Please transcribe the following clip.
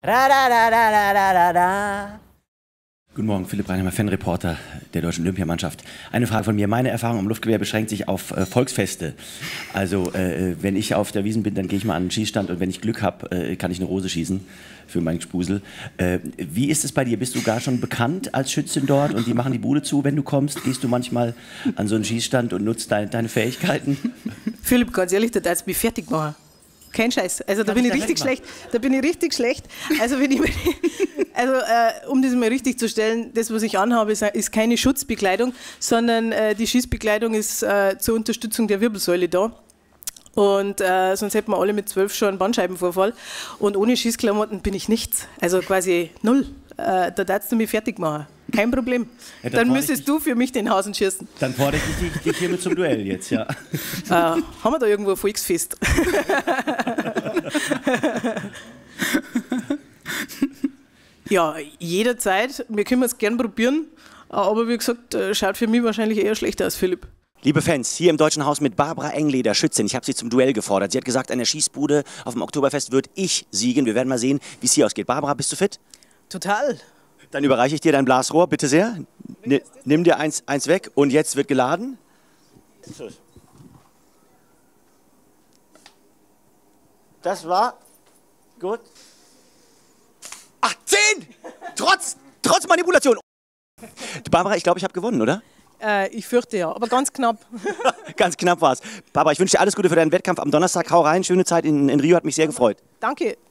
Da, da, da, da, da, da, da. Guten Morgen, Philipp Reinheimer, Fanreporter der Deutschen Olympiamannschaft. Eine Frage von mir. Meine Erfahrung im Luftgewehr beschränkt sich auf Volksfeste. Also wenn ich auf der Wiesn bin, dann gehe ich mal an den Schießstand und wenn ich Glück habe, kann ich eine Rose schießen für meinen Spusel. Wie ist es bei dir? Bist du gar schon bekannt als Schützin dort und die machen die Bude zu, wenn du kommst? Gehst du manchmal an so einen Schießstand und nutzt deine Fähigkeiten? Philipp, ganz ehrlich, da darfst du mich fertig machen. Kein Scheiß. Also da bin ich richtig schlecht. Da bin ich richtig schlecht. Also um das mal richtig zu stellen, das, was ich anhabe, ist keine Schutzbekleidung, sondern die Schießbekleidung ist zur Unterstützung der Wirbelsäule da. Und sonst hätten wir alle mit 12 schon einen Bandscheibenvorfall. Und ohne Schießklamotten bin ich nichts. Also quasi null. Da darfst du mich fertig machen. Kein Problem. Ja, dann müsstest du für mich den Hausen schießen. Dann fordere ich dich hiermit zum Duell jetzt, ja. Haben wir da irgendwo ein Volksfest? Ja, jederzeit. Wir können es gern probieren. Aber wie gesagt, schaut für mich wahrscheinlich eher schlechter aus, Philipp. Liebe Fans, hier im Deutschen Haus mit Barbara Engleder, Schützin. Ich habe sie zum Duell gefordert. Sie hat gesagt, an der Schießbude auf dem Oktoberfest wird ich siegen. Wir werden mal sehen, wie es hier ausgeht. Barbara, bist du fit? Total. Dann überreiche ich dir dein Blasrohr, bitte sehr. Nimm dir eins weg und jetzt wird geladen. Das war gut. Ach, 10! Trotz Manipulation. Barbara, ich glaube, ich habe gewonnen, oder? Ich fürchte ja, aber ganz knapp. Ganz knapp war es. Barbara, ich wünsche dir alles Gute für deinen Wettkampf am Donnerstag. Hau rein, schöne Zeit in Rio, hat mich sehr gefreut. Danke.